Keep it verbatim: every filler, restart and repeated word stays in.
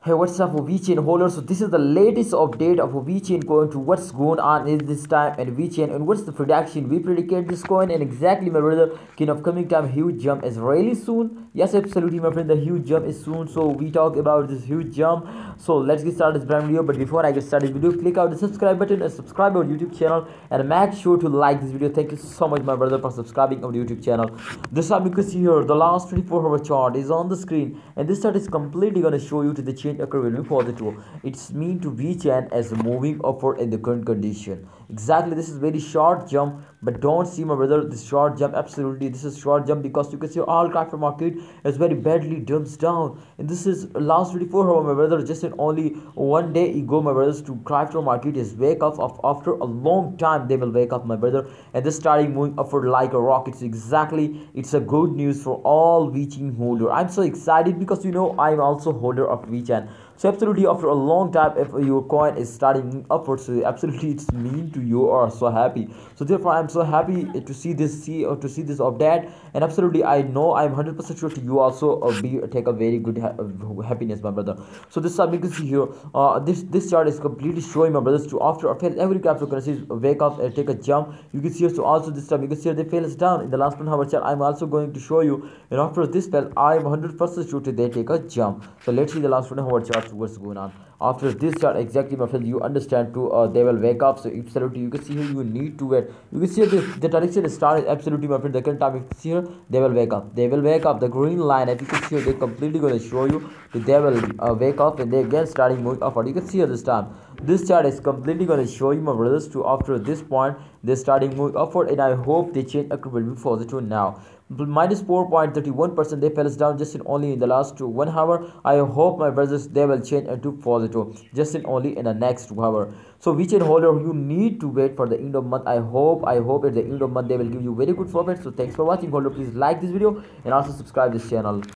Hey, what's up, VeChain holders? So this is the latest update of VeChain coin to what's going on in this time and VeChain and what's the prediction. We predicate this coin and exactly, my brother, in upcoming time huge jump is really soon. Yes, absolutely, my friend, the huge jump is soon. So we talk about this huge jump. So let's get started this brand video. But before I get started video, click out the subscribe button and subscribe our YouTube channel and make sure to like this video. Thank you so much, my brother, for subscribing our YouTube channel. This time you can see here the last twenty-four hour chart is on the screen, and this chart is completely going to show you to the change occur will be positive. It's mean to VeChain as moving upward in the current condition. Exactly, this is very short jump, but don't see, my brother, this short jump. Absolutely, this is short jump because you can see all crypto market is very badly dumps down, and this is last twenty-four hour, my brother. Just in only one day ago, my brothers, to crypto market is wake up of after a long time. They will wake up, my brother, and this starting moving upward like a rocket. It's exactly, it's a good news for all VeChain holder. I'm so excited because you know I'm also holder of VeChain. So absolutely, after a long time, if your coin is starting upwards, so absolutely it's mean to you are so happy. So therefore, I'm so happy to see this, see or to see this update, and absolutely, I know I'm one hundred percent sure to you also uh, be take a very good ha uh, happiness, my brother. So this time you can see here, uh, this this chart is completely showing, my brothers, to after every cryptocurrency wake up and take a jump. You can see here, so also this time you can see here they fell down in the last one hour chart. I'm also going to show you, and after this fell, I'm one hundred percent sure they take a jump. So let's see the last one hour chart. What's going on after this chart? Exactly, my friend, you understand too, uh, they will wake up. So absolutely you can see here, you need to wait. You can see here, the, the direction is started. Absolutely, my friend, the current time you can see here, they will wake up, they will wake up. The green line, if you can see here, they completely going to show you that they will uh, wake up, and they again starting moving upward. You can see here this time this chart is completely going to show you, my brothers, to after this point they're starting moving upward, and I hope they change occur will be positive now. Minus four point three one percent they fell down just in only in the last one hour. I hope, my brothers, they will change into positive just in only in the next hour. So VeChain holder, you need to wait for the end of month. I hope I hope at the end of month they will give you very good profit. So thanks for watching, holder. Please like this video and also subscribe this channel.